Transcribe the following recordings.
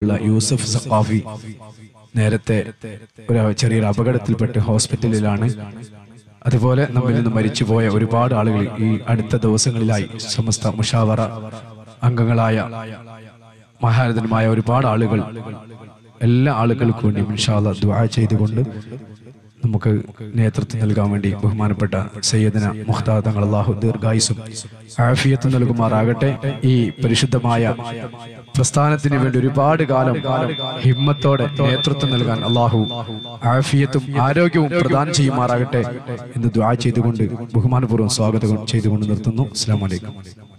യൂസഫ് സഖാഫി നേരത്തെ ഒരു ചെറിയൊരു അപകടത്തിൽപ്പെട്ട് ഹോസ്പിറ്റലിലാണ്. അതുപോലെ നമ്മിൽ നിന്ന് മരിച്ചുപോയ ഒരുപാട് ആളുകൾ ഈ അടുത്ത ദിവസങ്ങളിലായി സമസ്ത മുഷാവറ അംഗങ്ങളായ മഹാരഥന്മാരായ ഒരുപാട് ആളുകൾ, എല്ലാ ആളുകൾക്കും വേണ്ടി ഇൻഷാ അല്ലാഹ് ദുആ ചെയ്തുകൊണ്ട് നമുക്ക് നേതൃത്വം നൽകാൻ വേണ്ടി ബഹുമാനപ്പെട്ട സയ്യിദന മുഖ്താർ തങ്ങൾ അല്ലാഹു ദീർഘായുസ്സും ആഫിയത്തും നൽകുമാറാകട്ടെ. ഈ പരിശുദ്ധമായ പ്രസ്ഥാനത്തിന് വേണ്ടി ഒരുപാട് കാലം ഹിമ്മത്തോടെ നേതൃത്വം നൽകാൻ അല്ലാഹു ആഫിയത്തും ആരോഗ്യവും പ്രദാനം ചെയ്യുമാറാകട്ടെ എന്ന് ദുആ ചെയ്തുകൊണ്ട് ബഹുമാനപൂർവ്വം സ്വാഗതം ചെയ്തുകൊണ്ട് നിർത്തുന്നു. അസ്സലാമു അലൈക്കും.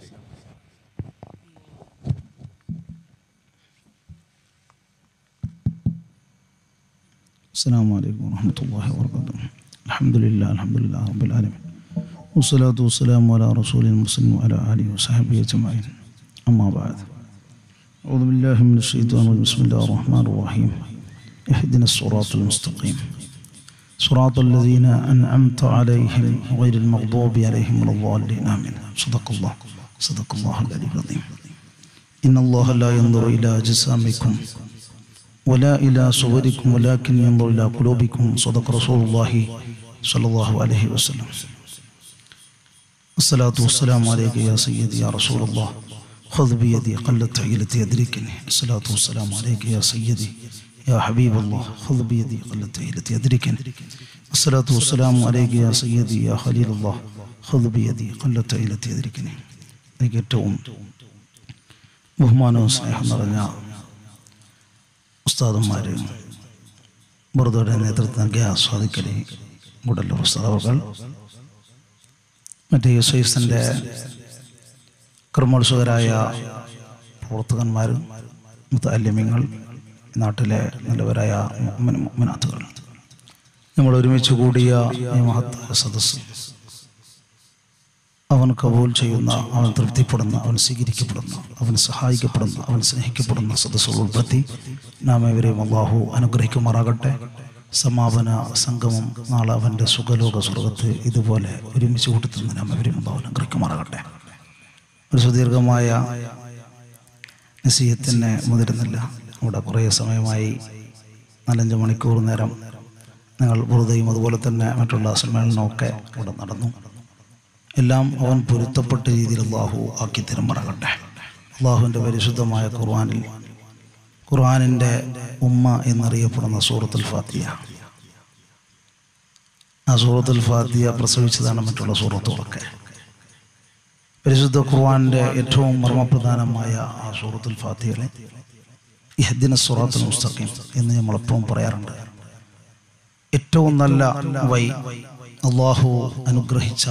السلام عليكم ورحمة الله وبركاته. الحمد لله رب العالمين والصلاة والسلام على رسول المسلم وعلى آله وصحبه أجمعين. أما بعد، أعوذ بالله من الشيطان الرجيم. بسم الله الرحمن الرحيم. اهدنا الصراط المستقيم صراط الذين أنعمت عليهم غير المغضوب عليهم ولا الضالين. آمين. صدق الله العلي العظيم. إن الله لا ينظر إلى أجسامكم ولا إلى صوركم ولكن ينظر إلى قلوبكم. صدق رسول الله صلى الله عليه وسلم. الصلاة والسلام عليك يا سيدي يا رسول الله، خذ بيدي قلت عيلتي أدركني. الصلاة والسلام عليك يا سيدي يا حبيب الله، خذ بيدي قلت عيلتي أدركني. الصلاة والسلام عليك يا سيدي يا خليل الله، خذ بيدي قلت عيلتي أدركني. ഏറ്റവും ബഹുമാനവും സ്നേഹം നിറഞ്ഞ ഉസ്താദന്മാർ, ബുർദയുടെ നേതൃത്വം നൽകിയ ആസ്വാദിക്കലി ഗുഡല്ലൂർ ഉസ്താദുകൾ, മറ്റേ യുസൈഫിൻ്റെ കർമ്മോത്സുകരായ പ്രവർത്തകന്മാർ, മുതഅല്ലിമീങ്ങൾ, നാട്ടിലെ നല്ലവരായ മുഅ്മിനാത്തുകൾ, നമ്മൾ ഒരുമിച്ച് കൂടിയ ഈ മഹത്തായ സദസ്സ് അവൻ കബൂൽ ചെയ്യുന്ന, അവൻ തൃപ്തിപ്പെടുന്ന, അവൻ സ്വീകരിക്കപ്പെടുന്ന, അവൻ സഹായിക്കപ്പെടുന്ന, അവൻ സ്നേഹിക്കപ്പെടുന്ന സദസ്സുകൾ ഉൾപ്പെടുത്തി നാം ഇവരെയും അല്ലാഹു അനുഗ്രഹിക്കുമാറാകട്ടെ. സമാപന സംഗമം നാളെ അവൻ്റെ സുഖലോക സ്വർഗത്ത് ഇതുപോലെ ഒരുമിച്ച് കൂട്ടുന്ന നാം ഇവരെയും അല്ലാഹു അനുഗ്രഹിക്കുമാറാകട്ടെ. ഒരു സുദീർഘമായ നസീഹത്തിനെ മുതിരുന്നില്ല. ഇവിടെ കുറേ സമയമായി 4-5 മണിക്കൂർ നേരം നിങ്ങൾ ബുർദയും അതുപോലെ തന്നെ മറ്റുള്ള സമ്മേളനമൊക്കെ ഇവിടെ നടന്നു. എല്ലാം അവൻ പൊരുത്തപ്പെട്ട രീതിയിൽ അല്ലാഹു ആക്കി തരുമാറാകട്ടെ. അല്ലാഹുവിൻ്റെ പരിശുദ്ധമായ ഖുർആനിൻ്റെ ഉമ്മ എന്നറിയപ്പെടുന്ന സൂറത്തുൽ ഫാത്തിഹ, ആ സൂറത്തുൽ ഫാത്തിഹ പ്രസവിച്ചതാണ് മറ്റുള്ള സൂറത്തുകളൊക്കെ. പരിശുദ്ധ ഖുർആനിൻ്റെ ഏറ്റവും മർമ്മപ്രധാനമായ ആ സൂറത്തുൽ ഫാത്തിഹയിലെ ഇഹ്ദിന സിറാത്തുൽ മുസ്തഖീം എന്ന് നമ്മളെപ്പോഴും പറയാറുണ്ട്. ഏറ്റവും നല്ല വഴി, അല്ലാഹു അനുഗ്രഹിച്ച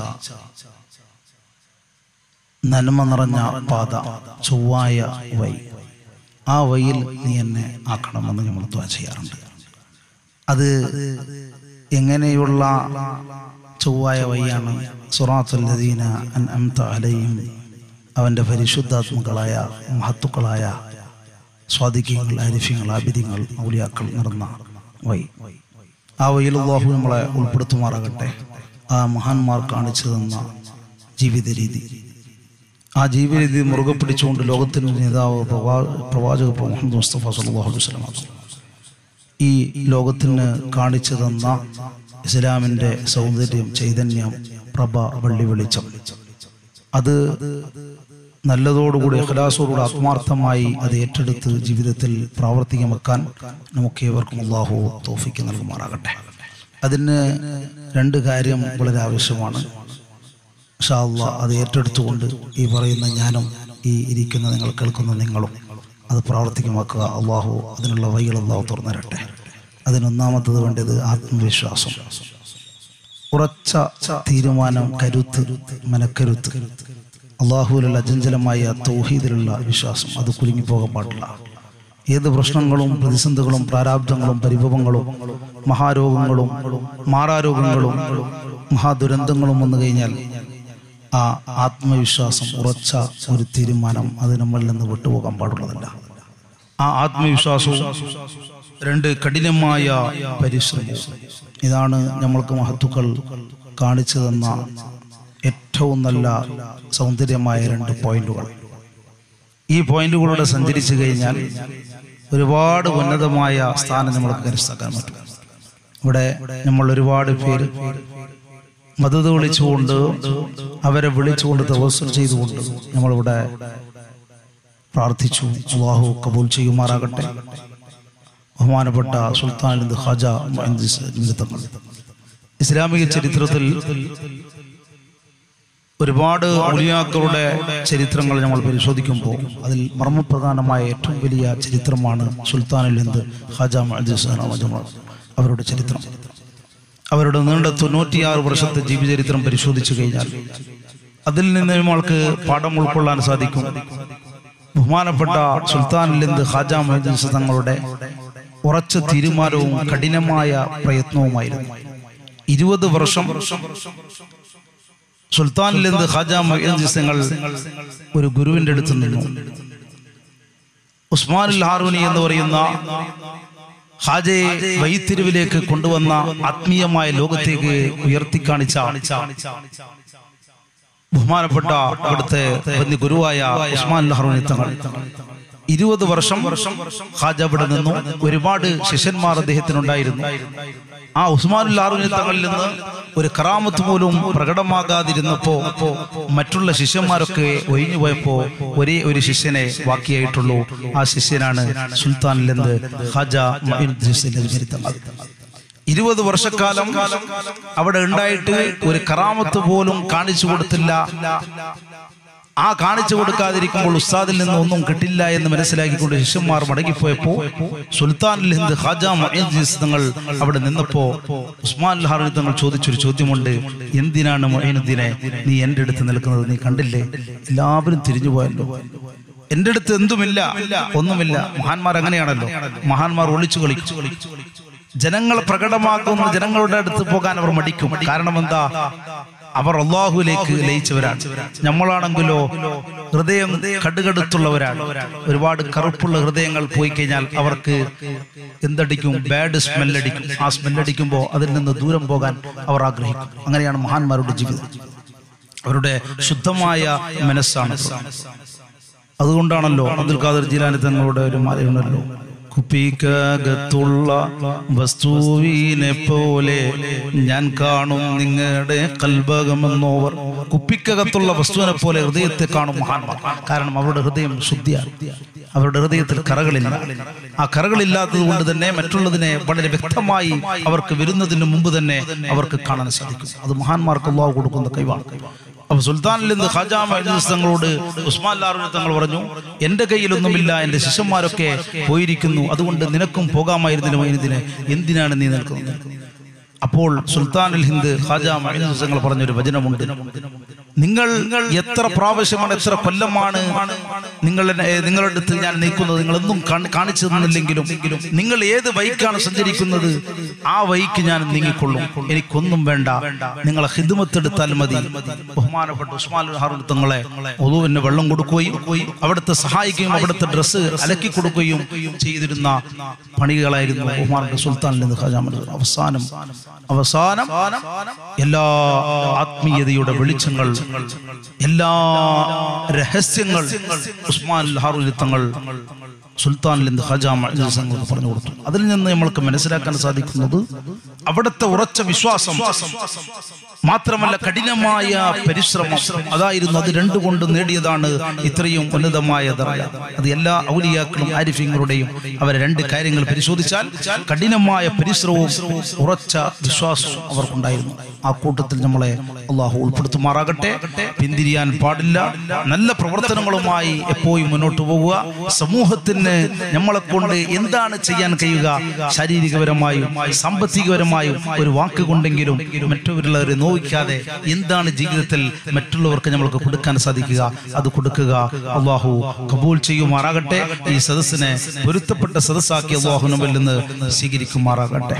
നന്മ നിറഞ്ഞ പാത, ചൊവ്വായ വഴി, ആ വഴിയിൽ നീ എന്നെ ആക്കണമെന്ന് നമ്മൾ ദുആ ചെയ്യാറുണ്ട്. അത് എങ്ങനെയുള്ള ചൊവ്വായ വഴിയാണ്? സിറാത്തുൽ ലദീന അൻഅംത അലൈഹിം, അവൻ്റെ പരിശുദ്ധാത്മകളായ മഹത്തുക്കളായ സ്വാദിഖീങ്ങൾ, ആരിഫീങ്ങൾ, ആബിദീങ്ങൾ, ഔലിയാക്കൾ നിറഞ്ഞ വഴി. ആ വഴിയിൽ അല്ലാഹു നമ്മളെ ഉൾപ്പെടുത്തുമാറാകട്ടെ. ആ മഹാന്മാർ കാണിച്ചു തന്ന ജീവിത രീതി, ആ ജീവിത രീതി മുറുകെ പിടിച്ചുകൊണ്ട് ലോകത്തിൻ്റെ നേതാവ് പ്രവാചക മുഹമ്മദ് മുസ്തഫ സല്ലല്ലാഹു അലൈഹി വസല്ലം ഈ ലോകത്തിന് കാണിച്ചു തന്ന ഇസ്ലാമിൻ്റെ സൗന്ദര്യം, ചൈതന്യം, പ്രഭ, വെള്ളി വെളിച്ചം, അത് നല്ലതോടുകൂടി ഇഖ്ലാസോടുകൂടി ആത്മാർത്ഥമായി അത് ഏറ്റെടുത്ത് ജീവിതത്തിൽ പ്രാവർത്തികമാക്കാൻ നമുക്കേവർക്കും അല്ലാഹു തൗഫീഖ് നൽകുമാറാകട്ടെ. അതിന് 2 കാര്യം വളരെ ആവശ്യമാണ്. ഇൻഷാ അല്ലാഹ് അത് ഏറ്റെടുത്തുകൊണ്ട് ഈ പറയുന്ന ഞാനും ഈ ഇരിക്കുന്ന നിങ്ങൾ കേൾക്കുന്ന നിങ്ങളും അത് പ്രാവർത്തികമാക്കുക. അല്ലാഹു അതിനുള്ള വഴികൾ അല്ലാഹു തുറന്നു തരട്ടെ. അതിനൊന്നാമത്തത് വേണ്ടത് ആത്മവിശ്വാസം, ഉറച്ച തീരുമാനം, കരുത്ത്, മനക്കരുത്ത്, അല്ലാഹുവിലുള്ള അചഞ്ചലമായ തൗഹീദിലുള്ള വിശ്വാസം, അത് കുലുങ്ങിപ്പോകാൻ പാടില്ല. ഏത് പ്രശ്നങ്ങളും പ്രതിസന്ധികളും പ്രാരാബ്ധങ്ങളും പരിഭവങ്ങളും മഹാരോഗങ്ങളും മാറാരോഗങ്ങളും മഹാദുരന്തങ്ങളും വന്നു കഴിഞ്ഞാൽ ആ ആത്മവിശ്വാസം, ഉറച്ച ഒരു തീരുമാനം, അത് നമ്മളിൽ നിന്ന് വിട്ടുപോകാൻ പാടുള്ളതല്ല. ആ ആത്മവിശ്വാസവും 2 കഠിനമായ പരിശ്രമം, ഇതാണ് നമ്മൾക്ക് മഹത്തുക്കൾ കാണിച്ചു തന്ന ഏറ്റവും നല്ല സൗന്ദര്യമായ 2 പോയിന്റുകൾ. ഈ പോയിന്റുകളോടെ സഞ്ചരിച്ചു കഴിഞ്ഞാൽ ഒരുപാട് ഉന്നതമായ സ്ഥാനം നമ്മൾക്ക് കരസ്ഥമാക്കാൻ പറ്റും. ഇവിടെ നമ്മൾ ഒരുപാട് പേര് മദത് വിളിച്ചുകൊണ്ട് അവരെ വിളിച്ചുകൊണ്ട് തവസ്സുൽ ചെയ്തുകൊണ്ട് നമ്മളിവിടെ പ്രാർത്ഥിച്ചു. അല്ലാഹു കബൂൽ ചെയ്യുമാറാകട്ടെ. ബഹുമാനപ്പെട്ട സുൽത്താൻ ഖാജ മുഈനുദ്ദീൻ തങ്ങൾ ഇസ്ലാമിക ചരിത്രത്തിൽ ഒരുപാട് ഔലിയാക്കളുടെ ചരിത്രങ്ങൾ നമ്മൾ പരിശോധിക്കുമ്പോൾ അതിൽ മർമ്മപ്രധാനമായ ഏറ്റവും വലിയ ചരിത്രമാണ് സുൽത്താനുൽ ഹിന്ദ് ഖാജ മുഈനുദ്ദീൻ അവരുടെ ചരിത്രം. അവരുടെ നീണ്ട 96 വർഷത്തെ ജീവചരിത്രം പരിശോധിച്ചു കഴിഞ്ഞാൽ അതിൽ നിന്ന് നമ്മൾക്ക് പാഠം ഉൾക്കൊള്ളാൻ സാധിക്കും. ബഹുമാനപ്പെട്ട സുൽത്താനുൽ ഹിന്ദ് ഖാജ മുഈനുദ്ദീൻ തങ്ങളുടെ ഉറച്ച തീരുമാനവും കഠിനമായ പ്രയത്നവുമായിരുന്നു. 20 വർഷം സുൽത്താനുൽ ഹിന്ദ് ഖാജ മുഈനുദ്ദീൻ തങ്ങൾ ഒരു ഗുരുവിന്റെ അടുത്ത് നിന്നു. ഉസ്മാനുൽ ഹാറൂനി എന്ന് പറയുന്ന ഖാജയെ വൈത്തിരിവിലേക്ക് കൊണ്ടുവന്ന ആത്മീയമായ ലോകത്തേക്ക് ഉയർത്തിക്കാണിച്ച ബഹുമാനപ്പെട്ട അവിടുത്തെ ഗുരുവായ ഉസ്മാനുൽ ഹാറൂനി തങ്ങൾ 20 വർഷം ഖാജ അവിടെ നിന്നു. ഒരുപാട് ശിഷ്യന്മാർ അദ്ദേഹത്തിനുണ്ടായിരുന്നു. ആ ഉസ്മാനുൽ ഹാറൂനി തങ്ങളിൽ നിന്ന് ഒരു കറാമത്ത് പോലും പ്രകടമാകാതിരുന്നപ്പോ മറ്റുള്ള ശിഷ്യന്മാരൊക്കെ ഒഴിഞ്ഞു പോയപ്പോ ഒരേ ഒരു ശിഷ്യനെ ബാക്കിയായിട്ടുള്ളൂ. ആ ശിഷ്യനാണ് സുൽത്താനുൽ ഹിന്ദ് ഖാജ മുഈനുദ്ദീൻ തങ്ങൾ. 20 വർഷക്കാലം അവിടെ ഉണ്ടായിട്ട് ഒരു കറാമത്ത് പോലും കാണിച്ചു കൊടുത്തില്ല. ആ കാണിച്ചു കൊടുക്കാതിരിക്കുമ്പോൾ ഉസ്താദിൽ നിന്ന് ഒന്നും കിട്ടില്ല എന്ന് മനസ്സിലാക്കിക്കൊണ്ട് ശിഷ്യന്മാർ മടങ്ങിപ്പോയപ്പോ സുൽത്താനുൽ ഹിന്ദ് ഖാജ മുഈനുദ്ദീൻ തങ്ങൾ അവിടെ നിന്നപ്പോ ഉസ്മാനുൽ ഹാറൂനി തങ്ങൾ ചോദിച്ചൊരു ചോദ്യമുണ്ട്. എന്തിനാണ് മുഈനുദ്ദീനെ നീ എൻ്റെ അടുത്ത് നിൽക്കുന്നത്? നീ കണ്ടില്ലേ, എല്ലാവരും തിരിഞ്ഞു പോയല്ലോ, എൻ്റെ അടുത്ത് എന്തുമില്ല, ഒന്നുമില്ല. മഹാന്മാർ അങ്ങനെയാണല്ലോ, മഹാന്മാർ ഒളിച്ചു കളിച്ചു. ജനങ്ങൾ പ്രകടമാക്കുന്ന ജനങ്ങളുടെ അടുത്ത് പോകാൻ അവർ മടിക്കും. കാരണം എന്താ? അവർ അല്ലാഹുവിലേക്ക് ലയിച്ചവരാണ്. നമ്മളാണെങ്കിലോ ഹൃദയം കടുകടുത്തുള്ളവരാണ്. ഒരുപാട് കറുപ്പുള്ള ഹൃദയങ്ങൾ പോയി കഴിഞ്ഞാൽ അവർക്ക് എന്തടിക്കും? ബാഡ് സ്മെല്ലടിക്കും. ആ സ്മെല്ലടിക്കുമ്പോൾ അതിൽ നിന്ന് ദൂരം പോകാൻ അവർ ആഗ്രഹിക്കും. അങ്ങനെയാണ് മഹാന്മാരുടെ ജീവിതം. അവരുടെ ശുദ്ധമായ മനസ്സാണ്. അതുകൊണ്ടാണല്ലോ അബ്ദുൽ ഖാദിർ ജീലാനി തങ്ങളുടെ ഒരു മാലയുണ്ടല്ലോ, കുപ്പിക്കകത്തുള്ള വസ്തുവിനെ പോലെ ഞാൻ കാണും നിങ്ങളുടെ കൽബകമെന്നോവർ. കുപ്പിക്കകത്തുള്ള വസ്തുവിനെ പോലെ ഹൃദയത്തെ കാണും മഹാന്മാർ. കാരണം അവരുടെ ഹൃദയം ശുദ്ധിയാണ്. അവരുടെ ഹൃദയത്തിൽ കറകളില്ല. ആ കറകളില്ലാത്തത് കൊണ്ട് തന്നെ മറ്റുള്ളതിനെ വളരെ വ്യക്തമായി അവർക്ക് വരുന്നതിന് മുമ്പ് തന്നെ അവർക്ക് കാണാൻ സാധിക്കും. അത് മഹാന്മാർക്ക് അല്ലാഹു കൊടുക്കുന്ന കഴിവാണ്. അപ്പൊ സുൽത്താനുൽ ഹിന്ദ് ഖാജ മുഈനുദ്ദീൻ തങ്ങളോട് ഉസ്മാനുൽ ഹാറൂനി തങ്ങൾ പറഞ്ഞു, എന്റെ കയ്യിലൊന്നുമില്ല, എന്റെ ശിഷ്യന്മാരൊക്കെ പോയിരിക്കുന്നു, അതുകൊണ്ട് നിനക്കും പോകാമായിരുന്നില്ല മുഈനുദ്ദീനെ, എന്തിനാണ് നീ നിൽക്കുന്നത്? അപ്പോൾ സുൽത്താനുൽ ഹിന്ദ് ഖാജ മുഈനുദ്ദീൻ തങ്ങൾ പറഞ്ഞൊരു വചനമുണ്ട്. നിങ്ങൾ എത്ര പ്രാവശ്യമാണ്, എത്ര കൊല്ലമാണ് നിങ്ങളുടെ അടുത്ത് ഞാൻ നിൽക്കുന്നത്, നിങ്ങളൊന്നും കാണിച്ചു തന്നില്ലെങ്കിലും നിങ്ങൾ ഏത് വഴിക്കാണ് സഞ്ചരിക്കുന്നത് ആ വഴിക്ക് ഞാൻ നീങ്ങിക്കൊള്ളും, എനിക്കൊന്നും വേണ്ട, നിങ്ങളെ ഖിദ്മത്തെടുത്താൽ മതി. ബഹുമാനപ്പെട്ട ഉസ്മാനുൽ ഹാറൂനി തങ്ങളെ ഒളൂവിന് വെള്ളം കൊടുക്കുകയും അവിടുത്തെ സഹായിക്കുകയും അവിടുത്തെ ഡ്രസ്സ് അലക്കി കൊടുക്കുകയും ചെയ്തിരുന്ന പണികളായിരുന്നു ബഹുമാനപ്പെട്ട സുൽത്താനുൽ ഹിന്ദ് ഖാജ മുഈനുദ്ദീൻ. അവസാനം എല്ലാ ആത്മീയതയുടെ വെളിച്ചങ്ങൾ, എല്ലാ രഹസ്യങ്ങൾ ഉസ്മാനുൽ ഹാറൂനി തങ്ങൾ സുൽത്താനുൽ ഹിന്ദ് ഖാജ മുഈനുദ്ദീൻ തങ്ങൾക്ക് പറഞ്ഞു കൊടുത്തു. അതിൽ നിന്ന് നമ്മൾക്ക് മനസ്സിലാക്കാൻ സാധിക്കുന്നത് അവിടുത്തെ ഉറച്ച വിശ്വാസം മാത്രമല്ല കഠിനമായ പരിശ്രമം അതായിരുന്നു. അത് രണ്ടുകൊണ്ട് നേടിയതാണ് ഇത്രയും ഉന്നതമായ ദറജ. അത് എല്ലാ ഔലിയാക്കളും ആരിഫീങ്ങളുടെയും അവരെ രണ്ട് കാര്യങ്ങൾ പരിശോധിച്ചാൽ കഠിനമായ പരിശ്രമവും ഉറച്ച വിശ്വാസവും അവർക്കുണ്ടായിരുന്നു. ആ കൂട്ടത്തിൽ നമ്മളെ അല്ലാഹു ഉൾപ്പെടുത്തുമാറാകട്ടെ. പിന്തിരിയാൻ പാടില്ല. നല്ല പ്രവർത്തനങ്ങളുമായി എപ്പോഴും മുന്നോട്ട് പോകുക. സമൂഹത്തിന് നമ്മളെ കൊണ്ട് എന്താണ് ചെയ്യാൻ കഴിയുക, ശാരീരികപരമായും സാമ്പത്തികപരമായും ഒരു വാക്ക് കൊണ്ടെങ്കിലും മറ്റുള്ളവരെ നോവിക്കാതെ എന്താണ് ജീവിതത്തിൽ മറ്റുള്ളവർക്ക് നമ്മൾക്ക് കൊടുക്കാൻ സാധിക്കുക അത് കൊടുക്കുക. അല്ലാഹു കബൂൽ ചെയ്യുമാറാകട്ടെ. ഈ സദസ്സിനെ പൊരുത്തപ്പെട്ട സദസ്സാക്കി അല്ലാഹു നമ്മിൽ നിന്ന് സ്വീകരിക്കുമാറാകട്ടെ.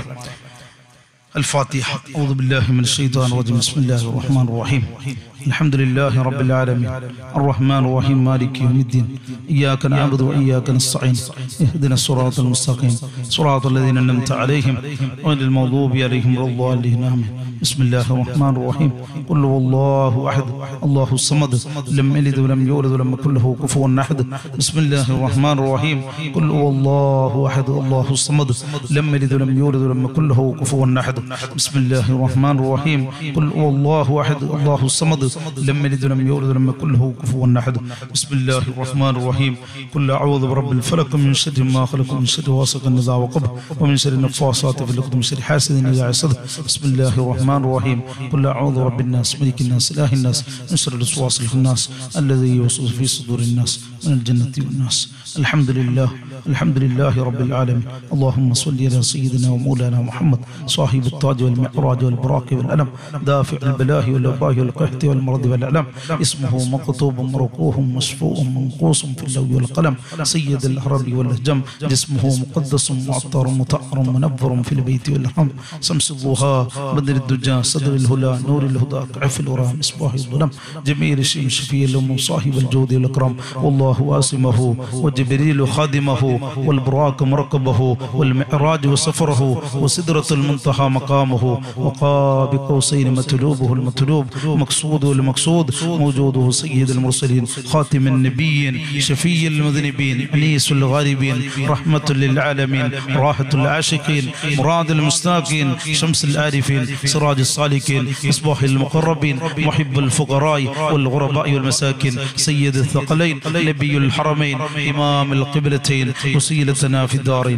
الفاتحة. أعوذ بالله من الشيطان الرجيم. بسم الله الرحمن الرحيم. الحمد لله رب العالمين الرحمن الرحيم مالك يوم الدين إياك نعبد وإياك نستعين اهدنا الصراط المستقيم صراط الذين أنعمت عليهم غير المغضوب عليهم ولا الضالين آمين. بسم الله الرحمن الرحيم قل هو الله أحد الله الصمد لم يلد ولم يولد ولم يكن له كفوا أحد بسم الله الرحمن الرحيم قل هو الله أحد الله الصمد لم يلد ولم يولد ولم يكن له كفوا أحد بسم الله الرحمن الرحيم قل هو الله أحد الله الصمد لم يلد ولم يولد ولم يكن له كفوا أحد بسم الله الرحمن الرحيم قل أعوذ برب الفلق من شر ما خلق من شر غاسق إذا وقب ومن شر النفاثات في العقد من شر حاسد إذا حسد بسم الله الرحمن الرحيم قل أعوذ برب الناس ملك الناس إله الناس من شر الوسواس الخناس الذي يوسوس في صدور الناس من الجنة والناس الحمد لله رب العالمين اللهم صل على سيدنا ومولانا محمد صاحب التاج والمعراج والبراق والألم دافع البلاء والوباء والقحط والمرض والألم اسمه مكتوب مرقوه مشفوع منقوص في اللوح والقلم سيد العرب والهجم جسمه مقدس معطر مطهر منور في البيت والحرم شمس الضحى بدر الدجى صدر الهدى نور الهدى كعف الورى مصباح الظلم جميل الشيء شفي الأم صاحب الجود والإكرام والله واسمه وجبريل خادمه والبراق مركبه والمعراج وسفره وسدرة المنتهى مقامه وقاب قوسين مطلوبه المطلوب مقصوده المقصود موجوده سيد المرسلين خاتم النبيين شفي المذنبين أنيس الغاربين رحمة للعالمين راحة العاشقين مراد المستاقين شمس العارفين سراج الصالحين مصباح المقربين محب الفقراء والغرباء والمساكين سيد الثقلين نبي الحرمين إمام القبلتين وسيلتنا في الدارين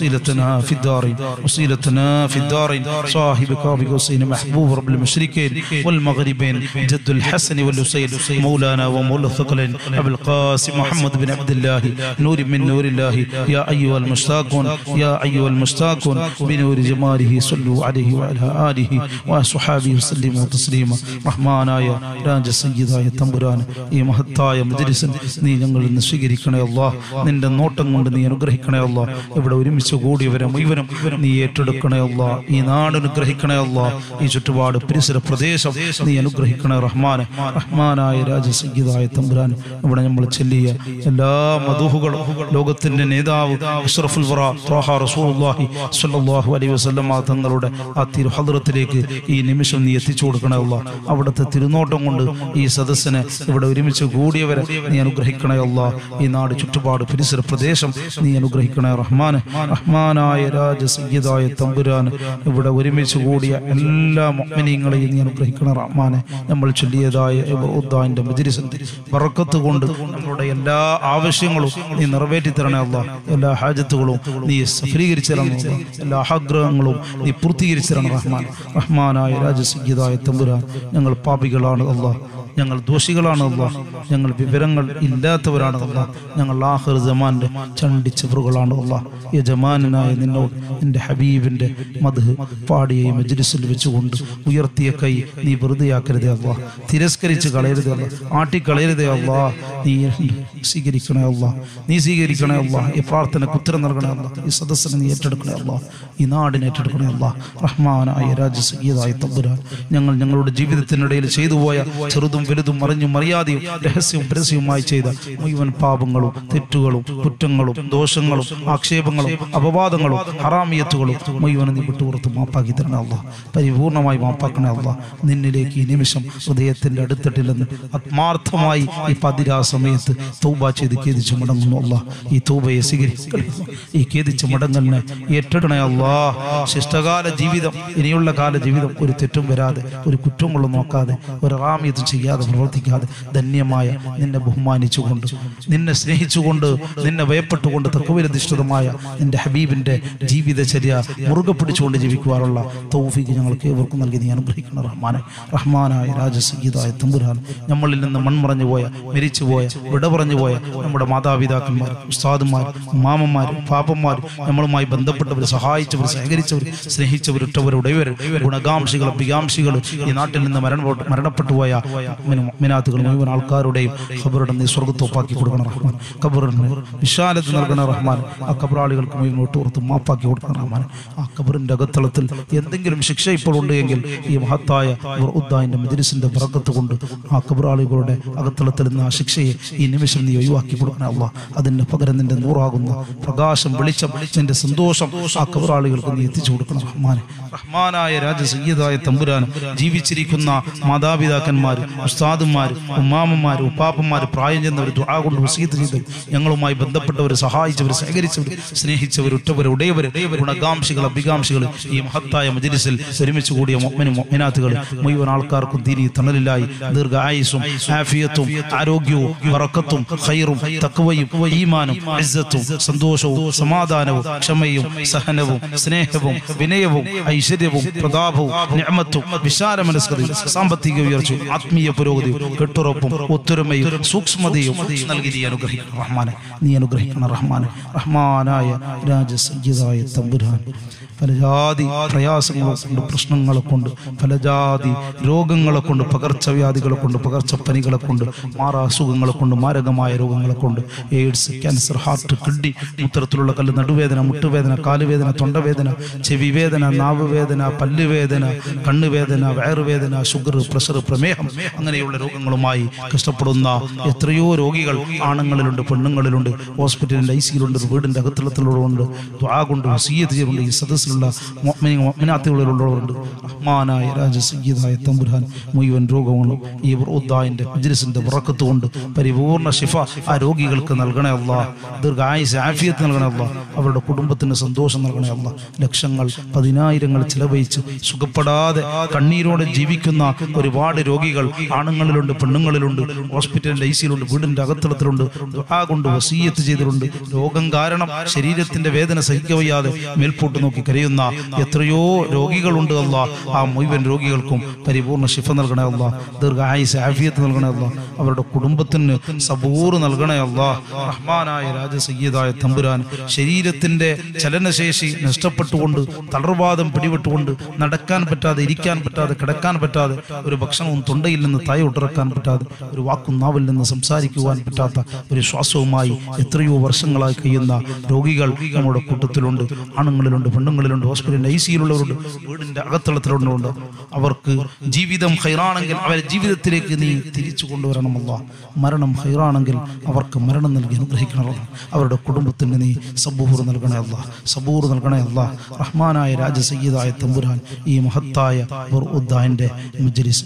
وسيلتنا في الدارين صاحب قاب قوسين محبوب رب المشركين والمغربين جد الحسن والحسين مولانا ومولى الثقلين أبو القاسم محمد بن عبد الله نور من نور الله يا أيها المشتاقون بنور جماله صلوا عليه وعلى آله وصحابه وسلموا تسليما റഹ്മാനായ രാജസംഗീതായ തമ്പുരാൻ ഈ മഹത്തായ മജ്‌ലിസിൽ നീ ഞങ്ങളിൽ നിന്ന് സ്വീകരിക്കണേ അല്ലാഹ് നിന്റെ നോട്ടം കൊണ്ട് നീ അനുഗ്രഹിക്കണേ അല്ലാഹ് ഇവിടെ ഒരുമിച്ച് കൂടിയവരെ മുഴുവനും നീ ഏറ്റെടുക്കണേ അല്ലാഹ് ഈ നാട് അനുഗ്രഹിക്കണേ അല്ലാഹ് ഈ ചുറ്റുപാട് പരിസര പ്രദേശം നീ അനുഗ്രഹിക്കണേ റഹ്മാനായ രാജസംഗീതായ തമ്പുരാൻ ഇവിടെ നമ്മൾ ചൊല്ലിയ എല്ലാ മദൂഹുകളും ലോകത്തിന്റെ നേതാവ് അഷ്റഫുൽ വറ ത്വാഹ റസൂലുള്ളാഹി സ്വല്ലല്ലാഹു അലൈഹി വസല്ലം തങ്ങളുടെ ആ തിരു ഹദ്റത്തിലേക്ക് ഈ നിമിഷം നീ എത്തിച്ചു കൊടുക്കണേ അല്ലാഹ് അവിടുത്തെ തിരുനോട്ടം കൊണ്ട് ഈ സദസ്സിനെ ഇവിടെ ഒരുമിച്ച് കൂടിയവരെ നീ അനുഗ്രഹിക്കണേ അല്ലാഹ് ഈ നാട് ചുറ്റുപാട് പരിസര പ്രദേശം നീ അനുഗ്രഹിക്കണേ റഹ്മാനായ രാജസയ്യിദായ തമ്പുരാൻ ഇവിടെ ഒരുമിച്ച് കൂടിയ എല്ലാ മുഅ്മിനീങ്ങളെയും നീ അനുഗ്രഹിക്കണേ റഹ്മാനെ നമ്മൾ ചൊല്ലിയതായ ഉദ്ദാന്റെ മജ്‌ലിസിന്റെ ബറക്കത്ത് കൊണ്ട് നമ്മളുടെ എല്ലാ ആവശ്യങ്ങളും നീ നിറവേറ്റി തരണേ അല്ലാഹ് എല്ലാ ഹാജത്തുകളും നീ സഫലീകരിച്ചു തരണേ എല്ലാ ആഗ്രഹങ്ങളും നീ പൂർത്തീകരിച്ചു തരണേ റഹ്മാനായ രാജസയ്യിദായ തമ്പുരാൻ ഞങ്ങൾ പാപികളാണ് അല്ലാഹ് ഞങ്ങൾ ദോഷികളാണ് അല്ലാഹ് ഞങ്ങൾ വിവരങ്ങൾ ഇല്ലാത്തവരാണ് അല്ലാഹ് ഞങ്ങൾ ആഖിർ സമാന്റെ ചണ്ടിച്ചവറുകളാണ് അല്ലാഹ് യജമാനായ നിന്നോട് നിന്റെ ഹബീബിന്റെ മദ്ഹ് പാടിയ മജ്‌ലിസിൽ വെച്ചുകൊണ്ട് ഉയർത്തിയ കൈ നീ വെറുതെയാക്കരുതേ അല്ലാഹ് തിരസ്കരിച്ച് കളയരുതേ അല്ലാഹ് ആട്ടിക്കളയരുതേ അല്ലാഹ് നീ സ്വീകരിക്കണേ അല്ലാഹ് നീ സ്വീകരിക്കണേ അല്ലാഹ് ഈ പ്രാർത്ഥനയ്ക്ക് ഉത്തരം നൽകണേ അല്ലാഹ് ഈ സദസ്സിനെ നീ ഏറ്റെടുക്കണേ അല്ലാഹ് ഈ നാടിനെ ഏറ്റെടുക്കണേ അല്ലാഹ് റഹ്മാനായ രാജസയ്യിദായ തമ്പുരാൻ ഞങ്ങളുടെ ജീവിതത്തിനിടയിൽ ചെയ്തു പോയ ചെറുതും വലുതും മറിഞ്ഞും മറിയാതെയും രഹസ്യവും പരസ്യവുമായി ചെയ്ത മുഴുവൻ പാപങ്ങളും തെറ്റുകളും കുറ്റങ്ങളും ദോഷങ്ങളും ആക്ഷേപങ്ങളും അപവാദങ്ങളും ഹറാമിയത്തുകളും മുഴുവൻ നീ വിട്ടുപുറത്ത് മാപ്പാക്കി തരണേ അല്ലാഹ് പരിപൂർണമായി മാപ്പാക്കണേ അല്ലാഹ് നിന്നിലേക്ക് ഈ നിമിഷം ഹൃദയത്തിന്റെ അടുത്തിട്ടിൽ നിന്ന് ആത്മാർത്ഥമായി ഈ പതിരാ സമയത്ത് തൗബ ചെയ്ത് ഖേദിച്ച് മടങ്ങുന്നു അല്ലാഹ് ഈ തൗബയെ സ്വീകരിക്കണേ ഈ ഖേദിച്ച് മടങ്ങലിനെ ഏറ്റെടുക്കണേ അല്ലാഹ് ശിഷ്ടകാല ജീവിതം ഇനിയുള്ള കാല ജീവിതം ഒരു തെറ്റും വരാതെ ഒരു കുറ്റങ്ങളും നോക്കാതെ ഒരു ഹറാമിയത്തും ചെയ്യാതെ പ്രവർത്തിക്കാതെ ധന്യമായ നിന്നെ ബഹുമാനിച്ചുകൊണ്ട് നിന്നെ സ്നേഹിച്ചുകൊണ്ട് നിന്നെ ഭയപ്പെട്ടുകൊണ്ട് തഖ്വയിലധിഷ്ഠിതമായ നിന്റെ ഹബീബിന്റെ ജീവിതചര്യ മുറുകെ പിടിച്ചുകൊണ്ട് ജീവിക്കുവാനുള്ള തൗഫീഖ് ഞങ്ങൾക്ക് ഏവർക്കും നൽകി നീ അനുഗ്രഹിക്കണം റഹ്മാനായ രാജസയ്യിദായ തമ്പുരാൻ നമ്മളിൽ നിന്ന് മൺമറഞ്ഞു പോയ മരിച്ചുപോയ വിട പറഞ്ഞു പോയ നമ്മുടെ മാതാപിതാക്കന്മാർ ഉസ്താദുമാർ മാമന്മാർ പാപ്പന്മാർ നമ്മളുമായി ബന്ധപ്പെട്ടവർ സഹായിച്ചവർ സഹകരിച്ചവർ സ്നേഹിച്ചവർ ഉറ്റവർ ഉടയവർ ഗുണകാംക്ഷികൾ അഭികാംക്ഷികൾ ഈ നാട്ടിൽ നിന്ന് മരണപ്പെട്ടു പോയ മുഅ്മിനാത്തുകൾ മുഴുവൻ ആൾക്കാരുടെയും ഖബറുടെ നീ സ്വർഗ്ഗത്തോപ്പാക്കി കൊടുക്കണം റഹ്മാൻ. ഖബറിന് വിശാലത നൽകണം റഹ്മാൻ. ആ ഖബറാളികൾക്ക് മുഴുവൻ ഒട്ടുപുറത്ത് മാപ്പാക്കി കൊടുക്കണം റഹ്മാൻ. ആ ഖബറിന്റെ അകത്തളത്തിൽ എന്തെങ്കിലും ശിക്ഷ ഇപ്പോൾ ഉണ്ട് എങ്കിൽ ഈ മഹത്തായ ഉദ്ദാന്റെ മജ്‌ലിസിന്റെ ബറക്കത്ത് കൊണ്ട് ആ ഖബറാളികളുടെ അകത്തളത്തിൽ നിന്ന് ആ ശിക്ഷയെ ഈ നിമിഷം നീ ഒഴിവാക്കി കൊടുക്കണം അല്ലാഹ്. അതിന്റെ പകരം നിന്റെ നൂറാകുന്ന പ്രകാശം വെളിച്ചം നിന്റെ സന്തോഷം ആ ഖബറാളികൾക്ക് നീ എത്തിച്ചു കൊടുക്കണം റഹ്മാൻ. റഹ്മാനായ രാജ സയ്യിദായ തമ്പുരാൻ ജീവിച്ചിരിക്കുന്ന മാതാപിതാക്കന്മാർ, ഉസ്താദുമാർ, ഉമ്മാമന്മാർ, ഉപ്പാപ്പന്മാർ, പ്രായം ചെന്നവർ, ദുആ കൊണ്ട് വസീയത്ത് ചെയ്തവർ, ഞങ്ങളുമായി ബന്ധപ്പെട്ടവർ, സഹായിച്ചവർ, സഹകരിച്ചവർ, സ്നേഹിച്ചവർ, ഉറ്റവർ, ഉടയവർ, ഗുണകാംക്ഷികൾ, അഭികാംക്ഷികൾ ഈ മഹത്തായ മജ്‌ലിസിൽ ഒരുമിച്ച് കൂടിയ മുഅ്മിനും മുഅ്മിനാത്തുകൾ മുഴുവൻ ആൾക്കാർക്കും ദീനി തണലിലായി ദീർഘായുസ്സും ആഫിയത്തും ആരോഗ്യവും ബറക്കത്തും ഖൈറും തഖ്വയും ഈമാനും ഇസ്സത്തും സന്തോഷവും സമാധാനവും ക്ഷമയും സഹനവും സ്നേഹവും വിനയവും ഐശ്വര്യവും പ്രതാപവും നിഅമത്തും വിശാല മനസ്കതയും സാമ്പത്തിക ഉയർച്ചയും ആത്മീയ പുരോഗതിയും കെട്ടുറപ്പും ഒത്തൊരുമയും സൂക്ഷ്മതയും നൽകി നീ അനുഗ്രഹിക്കണം റഹ്മാനെ. നീ അനുഗ്രഹിക്കണം റഹ്മാനെ. റഹ്മാനായ രാജ സയ്യിദായ തമ്പുരാൻ പലജാതി പ്രയാസങ്ങളെ കൊണ്ട്, പ്രശ്നങ്ങളെ കൊണ്ട്, പലജാതി രോഗങ്ങളെ കൊണ്ട്, പകർച്ചവ്യാധികളെ കൊണ്ട്, പകർച്ചപ്പനികളെ കൊണ്ട്, മാറാസുഖങ്ങളെ കൊണ്ട്, മാരകമായ രോഗങ്ങളെ കൊണ്ട്, എയ്ഡ്സ്, ക്യാൻസർ, ഹാർട്ട്, കിഡ്നി, മൂത്രത്തിലുള്ള കല്ല്, നടുവേദന, മുട്ടുവേദന, കാലുവേദന, തൊണ്ടവേദന, ചെവി വേദന, നാവ് വേദന, പല്ലുവേദന, കണ്ണുവേദന, വയറുവേദന, ഷുഗർ, പ്രഷർ, പ്രമേഹം, അങ്ങനെയുള്ള രോഗങ്ങളുമായി കഷ്ടപ്പെടുന്ന എത്രയോ രോഗികൾ ആണുങ്ങളിലുണ്ട്, പെണ്ണുങ്ങളിലുണ്ട്, ഹോസ്പിറ്റലിൻ്റെ ഐസിയിലുണ്ട്, വീടിൻ്റെ അകത്തളത്തിലുള്ളവരുണ്ട്, ദുആ കൊണ്ട് വസിയ്യത്ത് ചെയ്യുന്നുണ്ട്, ഈ സദസ്സിലുള്ള മുഅ്മിനാത്തുകളിലുള്ളവരുണ്ട്. റഹ്മാനായ രാജ സയ്യിദായ തമ്പുരാൻ മുഴുവൻ രോഗങ്ങളും ഈ ഉദ്ദാന്റെ മജ്‌ലിസിന്റെ ബറക്കത്ത് കൊണ്ട് പരിപൂർണ്ണ ശിഫ ആ രോഗികൾക്ക് നൽകണേ അല്ലാഹ്. ദീർഘായുസ്സ് ആഫിയത്ത് നൽകണേ അല്ലാഹ്. അവരുടെ കുടുംബത്തിന് സന്തോഷം നൽകണേ അല്ലാഹ്. ലക്ഷങ്ങൾ പതിനായിരങ്ങൾ ചിലവഴിച്ച് സുഖപ്പെടാതെ കണ്ണീരോടെ ജീവിക്കുന്ന ഒരുപാട് രോഗികൾ ആണുങ്ങളിലുണ്ട്, പെണ്ണുങ്ങളിലുണ്ട്, ഹോസ്പിറ്റലിന്റെ ഐസിയിലുണ്ട്, വീടിന്റെ അകത്തളത്തിലുണ്ട്, ദുആ കൊണ്ട് വസിയ്യത്ത് ചെയ്തിട്ടുണ്ട്. രോഗം കാരണം ശരീരത്തിന്റെ വേദന സഹിക്കവയ്യാതെ മേൽപോട്ട് നോക്കി കരയുന്ന എത്രയോ രോഗികളുണ്ട് അല്ലാഹ്. ആ മുഴുവൻ രോഗികൾക്കും പരിപൂർണ്ണ ശിഫ നൽകണേ അല്ലാഹ്. ദീർഘായുസ്സ് ആഫിയത്ത് നൽകണേ അല്ലാഹ്. അവരുടെ കുടുംബത്തിന് സബൂർ നൽകണേ അല്ലാഹ്. റഹ്മാനായ രാജ സയ്യിദായ തമ്പുരാൻ ശരീരത്തിന്റെ ചലനശേഷി നഷ്ടപ്പെട്ടുകൊണ്ട്, തളർവാദം പിടിപെട്ടുകൊണ്ട്, നടക്കാൻ പറ്റാതെ, ഇരിക്കാൻ പറ്റാതെ, കിടക്കാൻ പറ്റാതെ, ഒരു ഭക്ഷണവും തൊണ്ടയിൽ നിന്ന് താഴോട്ടിറക്കാൻ പറ്റാതെ, ഒരു വാക്കും നാവിൽ നിന്ന് സംസാരിക്കുവാൻ പറ്റാത്ത ഒരു ശ്വാസവുമായി എത്രയോ വർഷങ്ങളായി കഴിയുന്ന രോഗികൾ നമ്മുടെ കൂട്ടത്തിലുണ്ട്. ആണുങ്ങളിലുണ്ട്, പെണ്ണുങ്ങളിലുണ്ട്, ഹോസ്പിറ്റലിന്റെ ഐസിയിലുള്ളവരുണ്ട്, വീടിന്റെ അകത്തളത്തിലുള്ളവരുണ്ട്. അവർക്ക് ജീവിതം ഖൈറാണെങ്കിൽ അവരെ ജീവിതത്തിലേക്ക് നീ തിരിച്ചു കൊണ്ടുവരണമല്ല. മരണം ഖൈറാണെങ്കിൽ അവർക്ക് മരണം നൽകി അനുഗ്രഹിക്കണമല്ല. അവരുടെ കുടുംബത്തിന് നീ സബൂർ നൽകണേ അല്ലാ, സബൂർ നൽകണേ അല്ലാ. റഹ്മാനായ രാജ സയ്യിദായ തമ്പുരാൻ ഈ മഹത്തായ ഉദ്ദാന്റെ മജ്‌ലിസ്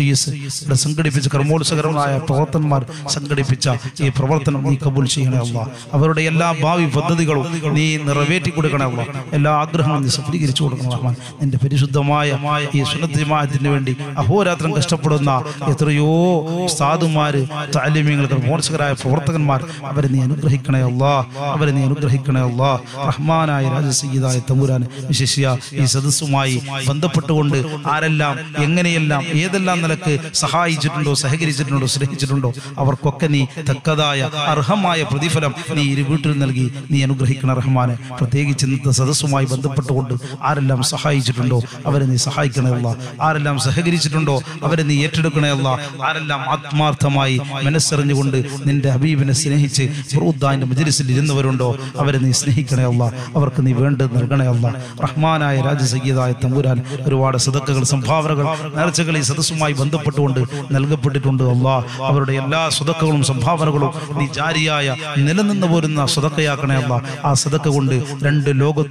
ഇവിടെ സംഘടിപ്പിച്ച കർമ്മോത്സകരമായ പ്രവർത്തകന്മാർ സംഘടിപ്പിച്ച ഈ പ്രവർത്തനം നീ കബൂൽ ചെയ്യണേ അല്ലാ. അവരുടെ എല്ലാ ഭാവി പദ്ധതികളും നീ നിറവേറ്റി കൊടുക്കണേ അല്ലാ. എല്ലാ ആഗ്രഹങ്ങളും നീ സഫലീകരിച്ചു കൊടുക്കണം റഹ്മാൻ. നിന്റെ പരിശുദ്ധമായ ഈ സുന്നത്ത് ജമാഅത്തിന് വേണ്ടി അഹോരാത്രം കഷ്ടപ്പെടുന്ന എത്രയോ ഉസ്താദുമാര്, തഅലീമീങ്ങൾ, കർമ്മോത്സകരായ പ്രവർത്തകന്മാർ, അവരെ നീ അനുഗ്രഹിക്കണേ അല്ലാ, അവരെ നീ അനുഗ്രഹിക്കണേ അല്ലാ. റഹ്മാനായ രാജ സയ്യിദായ തമ്പുരാൻ വിശേഷ്യ ഈ സദസ്സുമായി ബന്ധപ്പെട്ടുകൊണ്ട് ആരെല്ലാം എങ്ങനെയെല്ലാം ഏതെല്ലാം നിലക്ക് സഹായിച്ചിട്ടുണ്ടോ, സഹകരിച്ചിട്ടുണ്ടോ, സ്നേഹിച്ചിട്ടുണ്ടോ അവർക്കൊക്കെ നീ തക്കതായ അർഹമായ പ്രതിഫലം നീ ഇരു വീട്ടിൽ നൽകി നീ അനുഗ്രഹിക്കണം റഹ്മാനെ. പ്രത്യേകിച്ച് ഇന്നത്തെ സദസ്സുമായി ബന്ധപ്പെട്ടുകൊണ്ട് ആരെല്ലാം സഹായിച്ചിട്ടുണ്ടോ അവരെ നീ സഹായിക്കണേ അല്ലാ. ആരെല്ലാം സഹകരിച്ചിട്ടുണ്ടോ അവരെ നീ ഏറ്റെടുക്കണേ അല്ലാ. ആരെല്ലാം ആത്മാർത്ഥമായി മനസ്സറിഞ്ഞുകൊണ്ട് നിന്റെ ഹബീബിനെ സ്നേഹിച്ച് ഉദ്ദാന്റെ മജ്‌ലിസിൽ ഇരുന്നവരുണ്ടോ അവരെ നീ സ്നേഹിക്കണേ അല്ലാ. അവർക്ക് നീ വേണ്ടത് നൽകണേ അല്ലാ. റഹ്മാനായ രാജ സയ്യിദായ തമ്പുരാൻ ഒരുപാട് സദഖകൾ, സംഭാവനകൾ, നേർച്ചകൾ ഈ സദസ്സുമായി ബന്ധപ്പെട്ടുകൊണ്ട് നൽകപ്പെട്ടിട്ടുണ്ട് അല്ലാ. അവരുടെ എല്ലാ സദഖകളും സംഭാവനകളും നീ ജാരിയായ നിലനിന്ന് പോരുന്ന സദഖയാക്കണേ അല്ലാ. ആ സദഖ കൊണ്ട് രണ്ട്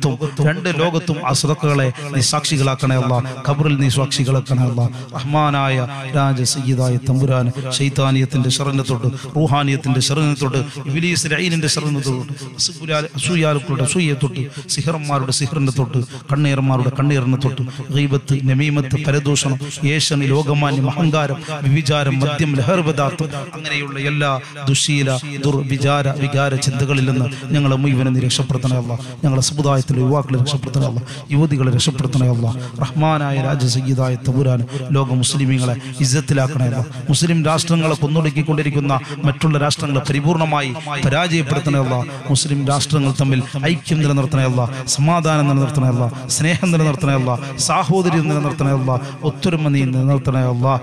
ലോകത്തും ആ സദഖകളെ നീ സാക്ഷികളാക്കണേ അല്ലാ. ഖബറിൽ നീ സാക്ഷികളാക്കണേ അല്ലാ. റഹ്മാനായ രാജ സയ്യിദായ തമ്പുരാൻ ശൈത്താനിയത്തിന്റെ ശർറിനെ തൊട്ട്, റൂഹാനിയത്തിന്റെ ശർറിനെ തൊട്ട്, ഇബ്ലീസ് ലഈനിന്റെ ശർറിനെ തൊട്ട്, അസൂയാലുക്കളുടെ അസൂയയെ തൊട്ട്, സിഹ്റന്മാരുടെ സിഹ്റിനെ തൊട്ട്, കണ്ണീർമാരുടെ കണ്ണീറിനെ തൊട്ട്, ഗീബത്ത്, നമീമത്ത്, പരദൂഷണം, ഏഷണി, ലോകമാന്യം, അഹങ്കാരം, വിവിചാരം, മദ്യം, ലഹർ പദാർത്ഥം, അങ്ങനെയുള്ള എല്ലാ ദുശീല, ദുർവിചാര, വികാര ചിന്തകളിൽ നിന്ന് ഞങ്ങളെ മുഴുവനും നീ രക്ഷപ്പെടുത്തണേ അല്ലാ. ഞങ്ങളെ സമുദായത്തിലെ യുവാക്കളെ രക്ഷപ്പെടുത്തണേ അല്ലാ. യുവതികളെ രക്ഷപ്പെടുത്തണേ അല്ലാ. റഹ്മാനായ രാജ സയ്യിദായ തമ്പുരാൻ ലോക മുസ്ലിമീങ്ങളെ ഇസ്സത്തിലാക്കണേ അല്ലാ. മുസ്ലിം രാഷ്ട്രങ്ങളെ കൊന്നൊടുക്കിക്കൊണ്ടിരിക്കുന്ന മറ്റുള്ള രാഷ്ട്രങ്ങളെ പരിപൂർണമായി പരാജയപ്പെടുത്തണേ അല്ലാ. മുസ്ലിം രാഷ്ട്രങ്ങൾ തമ്മിൽ ഐക്യം നിലനിർത്തണേ അല്ലാ. സമാധാനം നിലനിർത്തണേ അല്ലാ. സ്നേഹം നിലനിർത്തണേ അല്ലാ. സാഹോദര്യം നിലനിർത്തണേ അല്ലാ. ഒത്തൊരുമ നീ നിലനിർത്തണേ അല്ലാ.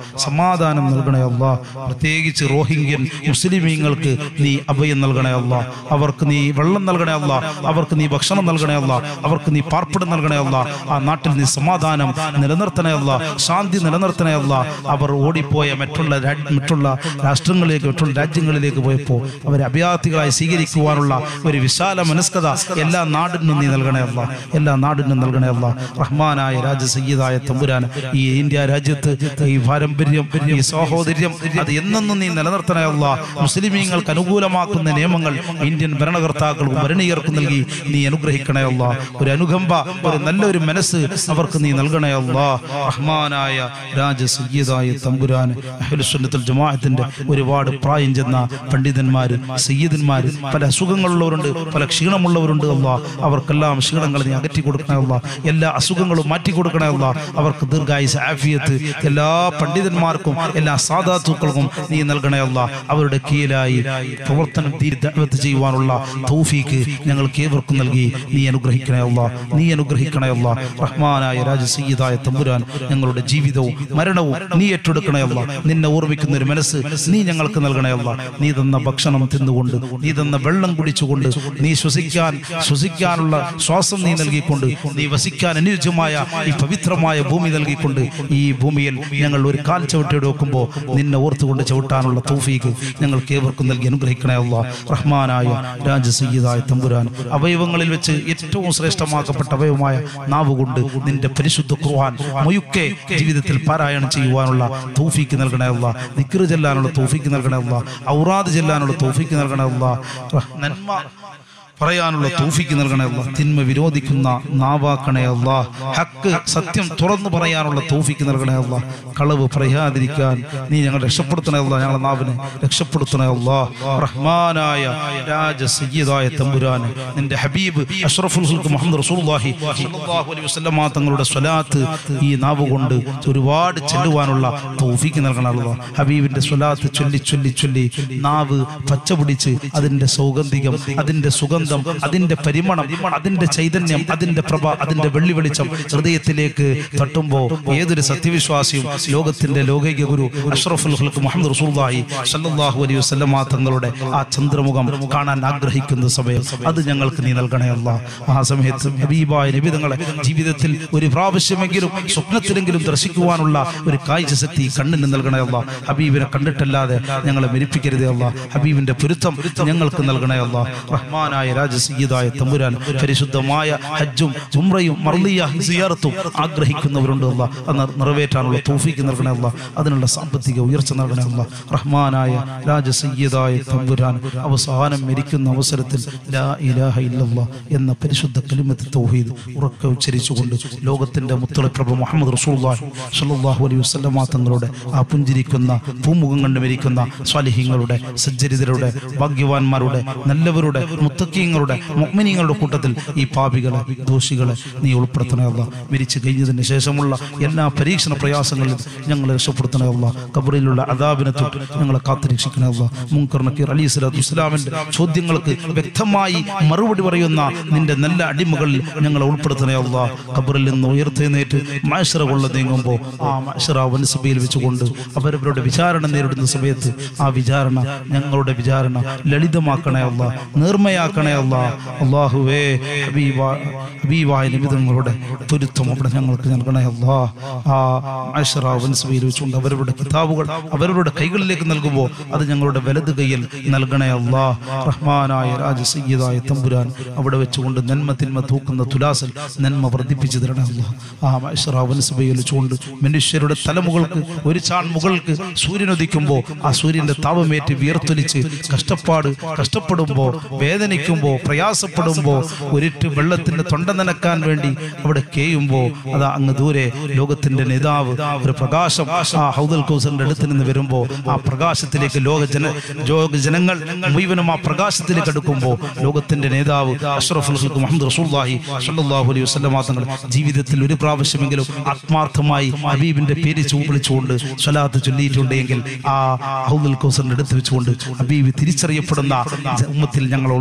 സമാധാനം നൽകണേ അല്ലാ. പ്രത്യേകിച്ച് റോഹിംഗ്യൻ മുസ്ലിമീങ്ങൾക്ക് നീ അഭയം നൽകണേ അല്ലാ. അവർക്ക് നീ വെള്ളം നൽകണേ അല്ലാ. അവർക്ക് നീ ഭക്ഷണം നൽകണേ അല്ലാ. അവർക്ക് നീ പാർപ്പിടം നൽകണേ അല്ലാ. ആ നാട്ടിൽ നീ സമാധാനം നിലനിർത്തണേ അല്ലാ. ശാന്തി നിലനിർത്തണേ അല്ലാ. അവർ ഓടിപ്പോയ മറ്റുള്ള രാഷ്ട്രങ്ങളിലേക്ക്, മറ്റുള്ള രാജ്യങ്ങളിലേക്ക് പോയപ്പോൾ അവരെ അഭയാർത്ഥികളായി സ്വീകരിക്കുവാനുള്ള ഒരു വിശാല മനസ്കത എല്ലാ നാടിനും നീ നൽകണേ അല്ലാ. എല്ലാ നാടിനും നൽകണേ അല്ലാ. റഹ്മാനായ രാജസയ്യിദായ തമ്പുരാൻ, ഈ ഇന്ത്യ രാജ്യത്ത് ഈ പാരമ്പര്യം, ഈ സഹോദര്യം അത് എന്നെന്നും നീ നിലനിർത്തണേ അല്ലാ. മുസ്ലിമീങ്ങൾക്ക് അനുകൂലമാക്കുന്ന നിയമങ്ങൾ ഇന്ത്യൻ ഭരണകർത്താക്കൾക്കും ഭരണീയർക്കും നൽകി നീ അനുഗ്രഹിക്കണേ അല്ലാ. ഒരു അനുകമ്പ, ഒരു നല്ലൊരു മനസ്സ് അവർക്ക് നീ നൽകണേ അല്ലാ. റഹ്മാനായ രാജസയ്യിദായ തമ്പുരാൻ, അഹ്ലുസ് സുന്നത്തുൽ ജമാഅത്തിന്റെ ഒരുപാട് പ്രായം ചെന്ന പണ്ഡിതന്മാര്, സയ്യിദന്മാര്, പല അസുഖങ്ങളുള്ളവരുണ്ട്, പല ക്ഷീണമുള്ളവരുണ്ട് അല്ലാ. അവർക്കെല്ലാം ക്ഷീണങ്ങൾ നീ അകറ്റി കൊടുക്കണേ അല്ലാ. എല്ലാ അസുഖങ്ങളും മാറ്റി കൊടുക്കണേ അല്ലാ. അവർക്ക് ദീർഘായുസ്, ആഫിയത്ത് എല്ലാ പണ്ഡിതന്മാർക്കും എല്ലാ സാദാത്തുക്കൾക്കും നീ നൽകണേ അല്ലാ. അവരുടെ കീഴിലായി പ്രവർത്തനം ദഅവത്ത് ചെയ്യുവാനുള്ള തൗഫീക്ക് ഞങ്ങൾക്ക് ഏവർക്കും നൽകി നീ അനുഗ്രഹിക്കണേ അല്ലാ. നീ അനുഗ്രഹിക്കണേ അല്ലാ. റഹ്മാനായ രാജസയ്യിദായ തമ്പുരാൻ, ഞങ്ങളുടെ ജീവിതവും മരണവും നീ ഏറ്റെടുക്കണേ അല്ലാ. നിന്നെ ഓർമ്മിക്കുന്ന ഒരു മനസ്സ് നീ ഞങ്ങൾക്ക് നൽകണേ അല്ലാ. നീ തന്ന ഭക്ഷണം തിന്നുകൊണ്ട്, നീ തന്ന വെള്ളം കുടിച്ചുകൊണ്ട്, നീ ശ്വസിക്കാനുള്ള ശ്വാസം നീ നൽകിക്കൊണ്ട്, നീ വസിക്കാൻ അനുയോജ്യമായ ഈ പവിത്രമായ ഭൂമി നൽകിക്കൊണ്ട്, ഈ ഭൂമിയിൽ ഞങ്ങൾ ഒരു കാൽ ചവിട്ടി വെക്കുമ്പോൾ നിന്നെ ഓർത്തുകൊണ്ട് ചവിട്ടാനുള്ള തൗഫീക്ക് ഞങ്ങൾക്ക് ഏവർക്കും നൽകി അനുഗ്രഹിക്കണേ അല്ലാ. റഹ്മാനായ രാജസയ്യിദായ തമ്പുരാൻ, അവയവങ്ങളിൽ വെച്ച് ഏറ്റവും ശ്രേഷ്ഠമാക്കപ്പെട്ട അവയവമായ നാവ് കൊണ്ട് നിന്റെ പരിശുദ്ധ ഖുർആൻ മുഴുക്കെ ജീവിതത്തിൽ പാരായണം ചെയ്യുവാനുള്ള തൗഫീക്ക് നൽകണേ അല്ലാ. ദിക്ർ ചെല്ലാനുള്ള തൗഫീക്ക് നൽകണേ അല്ലാ. ഔറാദ് ചെല്ലാനുള്ള തൗഫീക്ക് നൽകണേ അല്ലാ. നന്മ പറയാനുള്ള തൗഫീക്ക് നൽകണേ അല്ലാ. തിന്മ വിരോധിക്കുന്ന നാവാക്കണേ അല്ലാ. ഹക്ക്, സത്യം തുറന്നു പറയാനുള്ള തൗഫീക്ക് നൽകണേ അല്ലാ. കളവ് പറയാതിരിക്കാൻ നീ ഞങ്ങൾ രക്ഷപ്പെടുത്തണേ അല്ലാ. ഞങ്ങളുടെ നാവിനെ രക്ഷപ്പെടുത്തണേ അല്ലാ. റഹ്മാനായ രാജസയ്യിദായ തമ്പുരാൻ, നിന്റെ ഹബീബ് അഷ്റഫുൽ ഖൽഖ് മുഹമ്മദ് റസൂലുള്ളാഹി സ്വല്ലല്ലാഹു അലൈഹി വസല്ലം തങ്ങളുടെ സ്വലാത്ത് ഈ നാവ് കൊണ്ട് ഒരുപാട് ചെല്ലുവാനുള്ള തൗഫീക്ക് നൽകണേ അല്ലാ. ഹബീബിന്റെ സ്വലാത്ത് ചൊല്ലി ചൊല്ലി ചൊല്ലി നാവ് പച്ച പിടിച്ച് അതിന്റെ സൗഗന്ധികം, അതിന്റെ സുഗന്ധം, അതിന്റെ പരിമളം, അതിന്റെ ചൈതന്യം, അതിന്റെ പ്രഭ, അതിന്റെ വെള്ളി വെളിച്ചം ഹൃദയത്തിലേക്ക് തട്ടുമ്പോൾ ഏതൊരു സത്യവിശ്വാസിയും ലോകത്തിന്റെ ലോകൈക ഗുരു അഷ്റഫുൽ ഖൽഖ് മുഹമ്മദ് റസൂലുള്ളാഹി സ്വല്ലല്ലാഹു അലൈഹി വസല്ലം തങ്ങളുടെ ആ ചന്ദ്രമുഖം കാണാൻ ആഗ്രഹിക്കുന്ന സമയം അത് ഞങ്ങൾക്ക് നീ നൽകണേ അല്ലാ. ആ സമയത്ത് ഹബീബായ നബി തങ്ങളെ ജീവിതത്തിൽ ഒരു പ്രാവശ്യമെങ്കിലും സ്വപ്നത്തിലെങ്കിലും ദർശിക്കുവാനുള്ള ഒരു കാഴ്ച ശക്തി കണ്ണിന് നൽകണേ അല്ലാ. ഹബീബിനെ കണ്ടിട്ടല്ലാതെ ഞങ്ങളെ മരിപ്പിക്കരുതേ അല്ലാ. ഹബീബിന്റെ പൊരുത്തം ഞങ്ങൾക്ക് നൽകണേ അല്ലാ. റഹ്മാനായ രാജസയ്യിദായ തമ്പുരാൻ, പരിശുദ്ധമായ ഹജ്ജും ഉംറയും മർളിയ സിയാറത്തും ആഗ്രഹിക്കുന്നവരുണ്ട് അല്ലാ. അത് നിറവേറ്റാനുള്ള തൗഫീക്ക് നൽകണേ അല്ലാ. അതിനുള്ള സാമ്പത്തിക ഉയർച്ച നൽകണേ അല്ലാ. റഹ്മാനായ രാജസയ്യിദായ തമ്പുരാൻ, അവസാനം മരിക്കുന്ന അവസരത്തിൽ ലാ ഇലാഹ ഇല്ലല്ലാഹ് എന്ന പരിശുദ്ധ കലിമത്ത് തൗഹീദ് ഉറക്കെ ഉച്ചരിച്ചുകൊണ്ട് ലോകത്തിന്റെ മുത്തളപ്രഭ മുഹമ്മദ് റസൂലുള്ളാഹി സ്വല്ലല്ലാഹു അലൈഹി വസല്ലം തങ്ങളുടെ ആ പുഞ്ചിരിക്കുന്ന പൂമുഖം കണ്ട് മരിക്കുന്ന സ്വാലിഹീങ്ങളുടെ, സജ്ജരിതരുടെ, ഭാഗ്യവാന്മാരുടെ, നല്ലവരുടെ, മുത്തഖീങ്ങളുടെ, മുഅ്മിനീങ്ങളുടെ കൂട്ടത്തിൽ ഈ പാപികളെ, ദോഷികളെ നീ ഉൾപ്പെടുത്തണേ അല്ലാ. മരിച്ചു കഴിഞ്ഞതിന് ശേഷമുള്ള എല്ലാ പരീക്ഷണ പ്രയാസങ്ങളിലും ഞങ്ങളെ രക്ഷപ്പെടുത്തണേ അല്ലാ. ഖബറിലുള്ള അദാബിനെ തൊട്ട് ഞങ്ങളെ കാത്തുരക്ഷിക്കണേ അല്ലാ. മുൻകർ നക്കീർ അലൈഹി സ്വലാത്തു വസ്സലാമിന്റെ ചോദ്യങ്ങൾക്ക് വ്യക്തമായി മറുപടി പറയുന്ന നിന്റെ നല്ല അടിമകളിൽ ഞങ്ങളെ ഉൾപ്പെടുത്തണേ അല്ലാ. ഖബറിൽ നിന്ന് ഉയർത്തെഴുന്നേറ്റ് മഅ്ശറ കൊള്ള നീങ്ങുമ്പോൾ ആ മഅ്ശറ വൻസഭയിൽ വെച്ചുകൊണ്ട് അവരവരുടെ വിചാരണ നേരിടുന്ന സമയത്ത് ആ വിചാരണ, ഞങ്ങളുടെ വിചാരണ ലളിതമാക്കണേ അല്ലാ, നേർമയാക്കണേ അല്ലാ. അല്ലാഹുവേ, ഹബീബായ നബി തങ്ങളുടെ പൊരുത്തം അവിടെ ഞങ്ങൾക്ക് നൽകണേ അല്ലാ. ആ മഅ്ശറ വൻസഭയിൽ വെച്ചുകൊണ്ട് അവരവരുടെ കിതാബുകൾ അവരവരുടെ കൈകളിലേക്ക് നൽകുമ്പോൾ അത് ഞങ്ങളുടെ വലത് കൈയിൽ നൽകണേ അല്ലാ. റഹ്മാനായ രാജസയ്യിദായ തമ്പുരാൻ, അവിടെ വെച്ചുകൊണ്ട് നന്മ തിന്മ തൂക്കുന്ന തുലാസിൽ നന്മ വർദ്ധിപ്പിച്ചു തരണേ അല്ലാ. ആ മഅ്ശറ വൻസഭയിൽ വെച്ചുകൊണ്ട് മനുഷ്യരുടെ തലമുകൾക്ക് ഒരു ചാൺ മുകൾക്ക് സൂര്യൻ ഉദിക്കുമ്പോൾ ആ സൂര്യന്റെ താപമേറ്റ് വിയർത്തൊലിച്ച് കഷ്ടപ്പെടുമ്പോൾ, വേദനിക്കുമ്പോൾ, പ്രയാസപ്പെടുമ്പോൾ, ഒരിറ്റ് വെള്ളത്തിന്റെ തൊണ്ട നനക്കാൻ വേണ്ടി അവിടെ കേയുമ്പോൾ അതാ അങ്ങ് ദൂരെ ലോകത്തിന്റെ നേതാവ് ഒരു പ്രകാശം ആ ഹൗദുൽ കൗസറിന്റെ അടുത്ത് നിന്ന് വരുമ്പോൾ ആ പ്രകാശത്തിലേക്ക് ജനങ്ങൾ മുഴുവനും ആ പ്രകാശത്തിലേക്ക് അടുക്കുമ്പോൾ ലോകത്തിന്റെ നേതാവ് അഷ്റഫുൽ ഖൽഖ് മുഹമ്മദ് റസൂലുള്ളാഹി സ്വല്ലല്ലാഹു അലൈഹി വസല്ലം തങ്ങൾ ജീവിതത്തിൽ ഒരു പ്രാവശ്യമെങ്കിലും ആത്മാർത്ഥമായി ഹബീബിന്റെ പേര് വിളിച്ചുകൊണ്ട് സ്വലാത്ത് ചൊല്ലിയിട്ടുണ്ടെങ്കിൽ ആ ഹൗദുൽ കൗസറിന്റെ അടുത്ത് വെച്ചുകൊണ്ട് ഹബീബ് തിരിച്ചറിയപ്പെടുന്ന ഉമ്മത്തിൽ ഞങ്ങൾ ഉൾപ്പെടുത്തണേ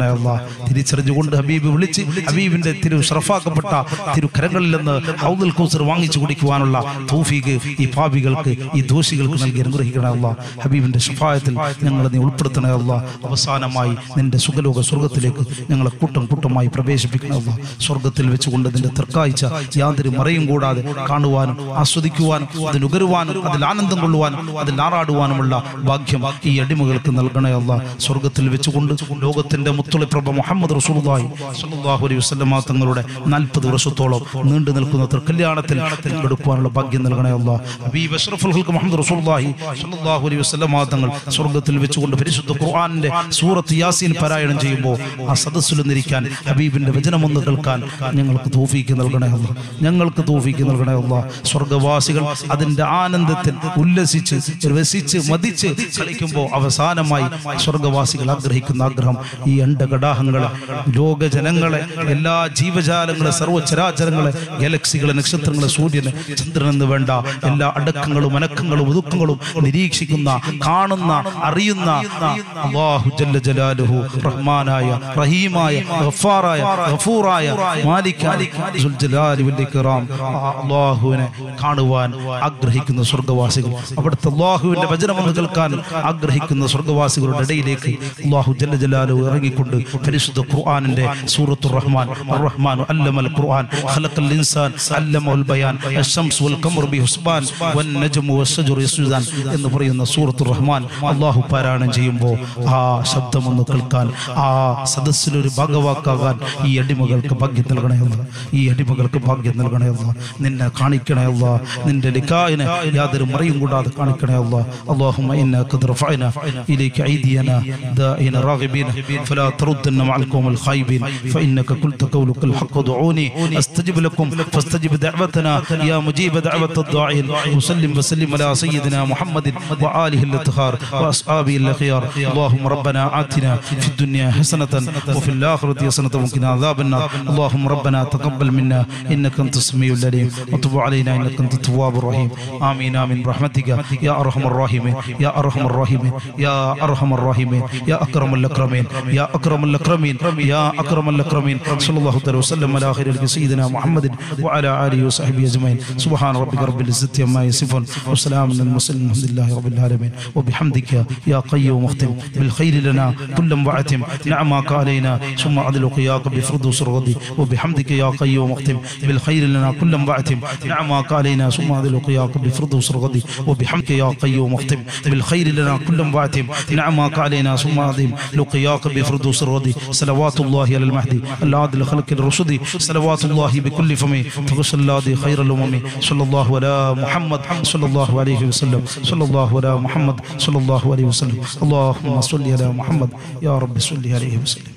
അല്ലാ. തിരിച്ചറിഞ്ഞുകൊണ്ട് ഹബീബ് വിളിച്ച് ഹബീബിന്റെ ഷറഫാക്കപ്പെട്ട തിരുക്കരങ്ങളിൽ നിന്ന് ഹൗദുൽ കൗസർ വാങ്ങിച്ചു കുടിക്കുവാനുള്ള തൗഫീഖ് ഈ പാപികൾക്ക്, ഈ ദോഷികൾക്ക് നൽകി അനുഗ്രഹിക്കണേ അല്ലാ. ഹബീബിന്റെ ശഫാഅത്തിൽ ഞങ്ങളെ നീ ഉൾപ്പെടുത്തണേ അല്ലാ. അവസാനമായി നിന്റെ സുഖലോക സ്വർഗത്തിലേക്ക് ഞങ്ങളെ കൂട്ടം കൂട്ടമായി പ്രവേശിപ്പിക്കണേ അല്ലാ. സ്വർഗത്തിൽ വെച്ചുകൊണ്ട് നിന്റെ തൃക്കാഴ്ച യാതൊരു മറയും കൂടാതെ കാണുവാനും ആസ്വദിക്കുവാനും അതിനുകരുവാനും അതിൽ ആനന്ദം കൊള്ളുവാനും അതിൽ ആറാടുവാനുമുള്ള ഭാഗ്യം ഈ അടിമകൾക്ക് നൽകണേ അല്ലാ. സ്വർഗത്തിൽ വെച്ചുകൊണ്ട് ലോകത്തിന്റെ മുത്തുളിപ്രഭ മുഹമ്മദ് റസൂലുള്ളാഹി സ്വല്ലല്ലാഹു അലൈഹി വസല്ലം തങ്ങളുടെ 40 വർഷത്തോളം നീണ്ടു നിൽക്കുന്ന കല്യാണത്തിൽ പങ്കെടുക്കുവാനുള്ള ഭാഗ്യം നൽകണേ അല്ലാ. ഹബീബ് അഷ്റഫുൽ ഖൽഖ് മുഹമ്മദ് റസൂലുള്ളാഹി സ്വല്ലല്ലാഹു അലൈഹി വസല്ലം തങ്ങൾ സ്വർഗത്തിൽ വെച്ചുകൊണ്ട് പരിശുദ്ധ ഖുർആനിന്റെ സൂറത്ത് യാസീൻ പാരായണം ചെയ്യുമ്പോൾ ആ സദസ്സിൽ നിന്നിരിക്കാൻ ഹബീബിന്റെ വചനമൊന്ന് കേൾക്കാൻ ഞങ്ങൾക്ക് തൗഫീഖ് നൽകണേ അല്ലാ. ഞങ്ങൾക്ക് തൗഫീഖ് നൽകണേ അല്ലാ. സ്വർഗവാസികൾ അതിന്റെ ആനന്ദത്തിൽ ഉല്ലസിച്ച് രസിച്ച് മതിച്ച് കളിക്കുമ്പോൾ അവസാനമായി സ്വർഗവാസികൾ ആഗ്രഹിക്കുന്ന ആഗ്രഹം ഈ അണ്ടകടാഹങ്ങളെ, ലോകജനങ്ങളെ, എല്ലാ ജീവജാലങ്ങളെ, സർവ്വചരാചരങ്ങളെ, ഗാലക്സികളെ, നക്ഷത്രങ്ങളെ, സൂര്യനെ, ചന്ദ്രനെന്ന് വേണ്ട എല്ലാ അടക്കങ്ങളും അനക്കങ്ങളും ഒതുക്കങ്ങളും നിരീക്ഷിക്കുന്ന, കാണുന്ന, അറിയുന്ന അല്ലാഹു ജല്ല ജലാലുഹു റഹ്മാനായ റഹീമായ ഗഫാറായ ഗഫൂറായ മാലിക്കായ ദുൽ ജലാലി വൽ ഇക്റാം അല്ലാഹുവിനെ കാണുവാൻ ആഗ്രഹിക്കുന്ന സ്വർഗവാസികൾ, അവിടുത്തെ അല്ലാഹുവിന്റെ വചനമൊന്ന് കേൾക്കാൻ ആഗ്രഹിക്കുന്ന സ്വർഗവാസികളുടെ ഇടയിലേക്ക് അല്ലാഹു ജല്ല ജലാലുഹു ഇറങ്ങിക്കൊണ്ട് പരിശുദ്ധ ഖുർആനിന്റെ സൂറത്തുർ റഹ്മാൻ അർ-റഹ്മാനു അല്ലമൽ ഖുർആൻ ഖലഖൽ ഇൻസാൻ അല്ലമൽ ബയാൻ അശംസു വൽ ഖമറു ബിഹുസ്ബാൻ വൻ നജ്മു വശജറു യസ്ജുദാൻ എന്ന് പറയുന്ന സൂറത്തുർ റഹ്മാൻ അല്ലാഹു പാരായണം ചെയ്യുമ്പോൾ ആ ശബ്ദമൊന്ന് കേൾക്കാൻ, ആ സദസ്സിലൊരു ഭാഗവാക്കാകാൻ ഈ അടിമകൾക്ക് ഭാഗ്യം നൽകണേ അല്ലാ. ഈ അടിമകൾക്ക് ഭാഗ്യം നൽകണേ അല്ലാ. നിന്നെ കാണിക്കണേ അല്ലാ. നിന്റെ ലിഖാഇനെ യാതൊരു മറയും കൂടാതെ കാണിക്കണേ അല്ലാ. അല്ലാഹുമ്മ ഇന്നാ ഖദ് റഫഅനാ ഇലൈക ഐദിയനാ ദാഇന റാഗിബീന ഫലാ തറുദ്ദന മഅൽ ഖൗമിൽ ഖായിബീൻ ഫഇന്നക ഖുൽത ഖൗലുകൽ ഹഖ് ദഊനി അസ്തജിബ് ലക്കും ഫസ്തജിബ് ദഅവതനാ യാ മുജീബ ദഅവത الداعين وسلم وسلم على سيدنا محمد وآله الأطهار وأصحابه الأخيار. اللهم ربنا آتنا في الدنيا حسنة وفي الآخرة حسنة وقنا عذاب النار. اللهم ربنا تقبل منا إنك أنت السميع العليم وتب علينا إنك أنت التواب الرحيم. آمين آمين برحمتك يا أرحم الراحمين يا أرحم الراحمين يا أرحم الراحمين يا أكرم الأكرمين يا أكرم الأكرمين يا أكرم الأكرمين. صلى الله عليه وسلم على خير سيدنا محمد وعلى آله وصحبه أجمعين. سبحان ربك رب العزة عما يصفون وسلام على المرسلين الحمد لله رب العالمين. وبحمدك يا قيوم اختم بالخير لنا كل وعتم نعمك علينا ثم عدل قياك بفردوس الغدي. وبحمدك يا قيوم اختم بالخير لنا كل وعتم نعمك علينا ثم عدل قياك بفردوس الغدي. وبحمدك يا قيوم اختم بالخير لنا كل وعتم نعمك علينا ثم عدل لقياك بفردوس الغدي. صلوات الله على المهدي العادل خلق الرشدي صلوات الله بكل فمي فغش الله خير الأمم. صلى الله على محمد صلى الله عليه وسلم صلى الله على محمد صلى الله عليه وسلم. اللهم صل على محمد يا رب صل عليه وسلم.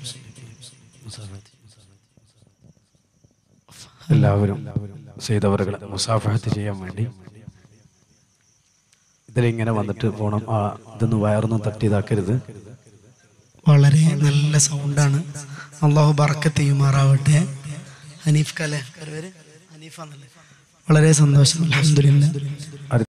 എല്ലാവരും ചെയ്തവരുകളെ മുസാഫഹത്ത് ചെയ്യാൻ വേണ്ടി ഇതിലിങ്ങനെ വന്നിട്ട് പോണം. ഇതൊന്നും വയറൊന്നും തട്ടിയതാക്കരുത്. വളരെ നല്ല സൗണ്ടാണ്. അള്ളാഹു ബറക്കത്ത് ചെയ്യുമാറാവട്ടെ. ഹനീഫ് കലെ ഹനീഫാന്നല്ലേ? വളരെ സന്തോഷം. അൽഹംദുലില്ലാഹ്.